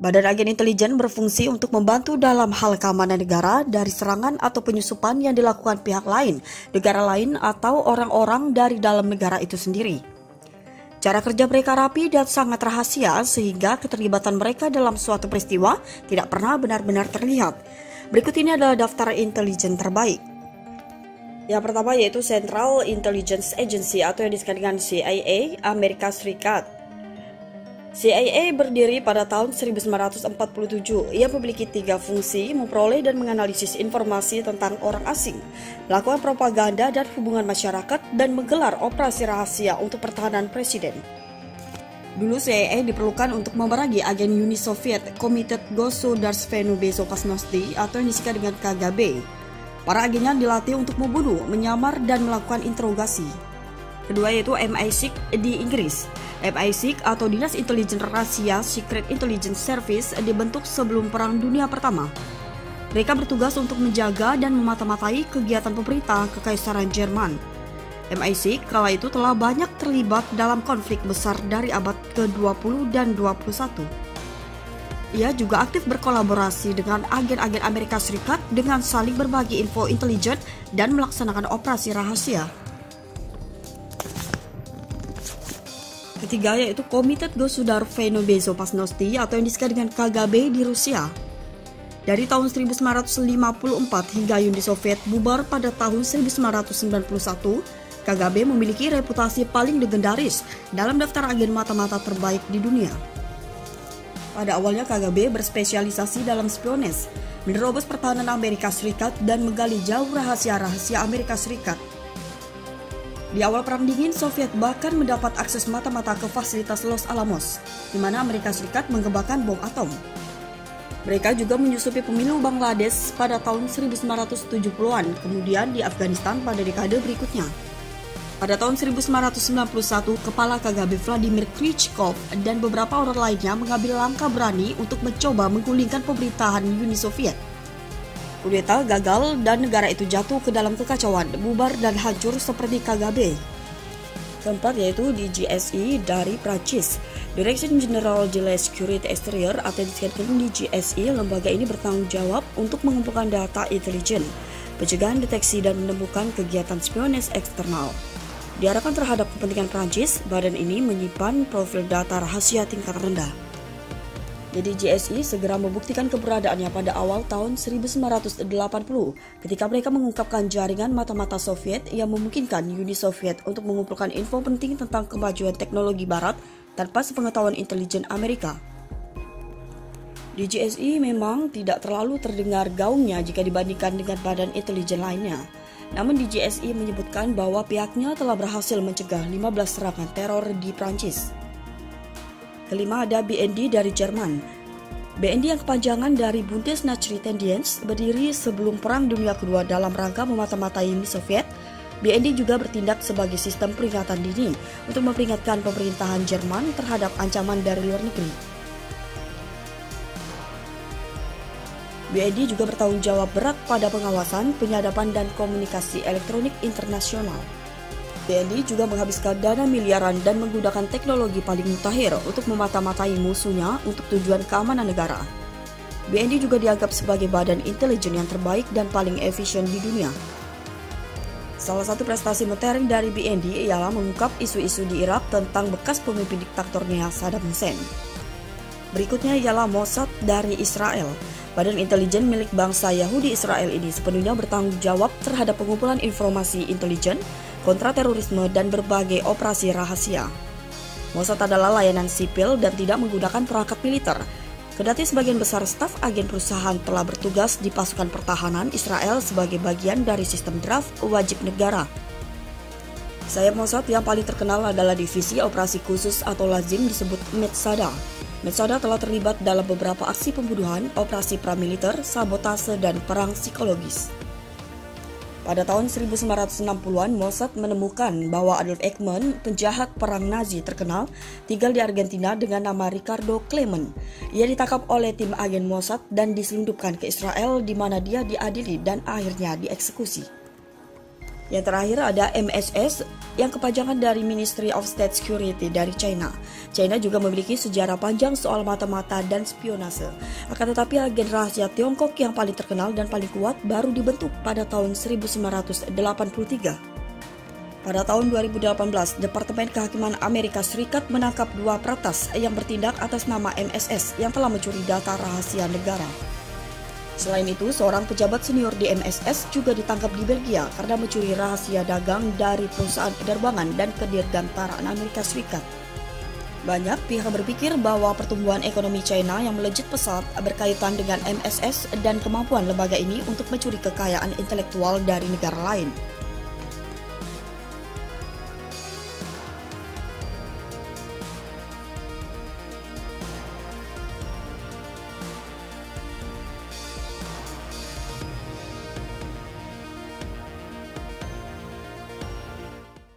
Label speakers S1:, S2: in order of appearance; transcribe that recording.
S1: Badan Agen Intelijen berfungsi untuk membantu dalam hal keamanan negara dari serangan atau penyusupan yang dilakukan pihak lain, negara lain, atau orang-orang dari dalam negara itu sendiri. Cara kerja mereka rapi dan sangat rahasia sehingga keterlibatan mereka dalam suatu peristiwa tidak pernah benar-benar terlihat. Berikut ini adalah daftar intelijen terbaik. Yang pertama yaitu Central Intelligence Agency atau yang disingkat dengan CIA, Amerika Serikat. CIA berdiri pada tahun 1947. Ia memiliki 3 fungsi: memperoleh dan menganalisis informasi tentang orang asing, melakukan propaganda dan hubungan masyarakat, dan menggelar operasi rahasia untuk pertahanan presiden. Dulu CIA diperlukan untuk memerangi agen Uni Soviet, Komitet Gosudarstvenной Bezopasnosti atau yang disingkat dengan KGB. Para agennya dilatih untuk membunuh, menyamar, dan melakukan interogasi. Kedua yaitu MI6 di Inggris. MI6 atau Dinas Intelijen Rahasia Secret Intelligence Service dibentuk sebelum Perang Dunia Pertama. Mereka bertugas untuk menjaga dan memata-matai kegiatan pemerintah Kekaisaran Jerman. MI6 kala itu telah banyak terlibat dalam konflik besar dari abad ke-20 dan 21. Ia juga aktif berkolaborasi dengan agen-agen Amerika Serikat dengan saling berbagi info intelijen dan melaksanakan operasi rahasia. Ketiga yaitu Komitet Gosudarstvenной Bezopasnosti atau yang disingkat dengan KGB di Rusia. Dari tahun 1954 hingga Uni Soviet bubar pada tahun 1991, KGB memiliki reputasi paling legendaris dalam daftar agen mata-mata terbaik di dunia. Pada awalnya KGB berspesialisasi dalam spiones, menerobos pertahanan Amerika Serikat dan menggali jauh rahasia-rahasia Amerika Serikat. Di awal Perang Dingin, Soviet bahkan mendapat akses mata-mata ke fasilitas Los Alamos, di mana Amerika Serikat mengembangkan bom atom. Mereka juga menyusupi pemilu Bangladesh pada tahun 1970-an, kemudian di Afghanistan pada dekade berikutnya. Pada tahun 1991, Kepala KGB Vladimir Kryuchkov dan beberapa orang lainnya mengambil langkah berani untuk mencoba menggulingkan pemerintahan Uni Soviet. Kudeta gagal dan negara itu jatuh ke dalam kekacauan, bubar dan hancur seperti KGB. Keempat yaitu DGSE dari Prancis. Direction General de la Sécurité Extérieure atau disingkat DGSE, lembaga ini bertanggung jawab untuk mengumpulkan data intelijen, pencegahan, deteksi, dan menemukan kegiatan spiones eksternal. Diarahkan terhadap kepentingan Prancis, badan ini menyimpan profil data rahasia tingkat rendah. Jadi GSI segera membuktikan keberadaannya pada awal tahun 1980 ketika mereka mengungkapkan jaringan mata-mata Soviet yang memungkinkan Uni Soviet untuk mengumpulkan info penting tentang kemajuan teknologi Barat tanpa sepengetahuan intelijen Amerika. DGSI memang tidak terlalu terdengar gaungnya jika dibandingkan dengan badan intelijen lainnya. Namun DGSI menyebutkan bahwa pihaknya telah berhasil mencegah 15 serangan teror di Prancis. Kelima ada BND dari Jerman. BND yang kepanjangan dari Bundesnachrichtendienst berdiri sebelum Perang Dunia Kedua dalam rangka memata-matai Uni Soviet. BND juga bertindak sebagai sistem peringatan dini untuk memperingatkan pemerintahan Jerman terhadap ancaman dari luar negeri. BND juga bertanggung jawab berat pada pengawasan, penyadapan, dan komunikasi elektronik internasional. BND juga menghabiskan dana miliaran dan menggunakan teknologi paling mutakhir untuk memata-matai musuhnya untuk tujuan keamanan negara. BND juga dianggap sebagai badan intelijen yang terbaik dan paling efisien di dunia. Salah satu prestasi modern dari BND ialah mengungkap isu-isu di Irak tentang bekas pemimpin diktatornya Saddam Hussein. Berikutnya ialah Mossad dari Israel. Badan intelijen milik bangsa Yahudi Israel ini sepenuhnya bertanggung jawab terhadap pengumpulan informasi intelijen, kontraterorisme, dan berbagai operasi rahasia. Mossad adalah layanan sipil dan tidak menggunakan perangkat militer. Kendati sebagian besar staf agen perusahaan telah bertugas di pasukan pertahanan Israel sebagai bagian dari sistem draft wajib negara. Sayap Mossad yang paling terkenal adalah divisi operasi khusus atau lazim disebut Metzada. Metzada telah terlibat dalam beberapa aksi pembunuhan, operasi pramiliter, sabotase, dan perang psikologis. Pada tahun 1960-an, Mossad menemukan bahwa Adolf Eichmann, penjahat perang Nazi terkenal, tinggal di Argentina dengan nama Ricardo Kleiman. Ia ditangkap oleh tim agen Mossad dan diselundupkan ke Israel di mana dia diadili dan akhirnya dieksekusi. Yang terakhir ada MSS yang kepanjangan dari Ministry of State Security dari China. China juga memiliki sejarah panjang soal mata-mata dan spionase. Akan tetapi agen rahasia Tiongkok yang paling terkenal dan paling kuat baru dibentuk pada tahun 1983. Pada tahun 2018, Departemen Kehakiman Amerika Serikat menangkap 2 peretas yang bertindak atas nama MSS yang telah mencuri data rahasia negara. Selain itu, seorang pejabat senior di MSS juga ditangkap di Belgia karena mencuri rahasia dagang dari perusahaan penerbangan dan kedirgantaraan Amerika Serikat. Banyak pihak berpikir bahwa pertumbuhan ekonomi China yang melejit pesat berkaitan dengan MSS dan kemampuan lembaga ini untuk mencuri kekayaan intelektual dari negara lain.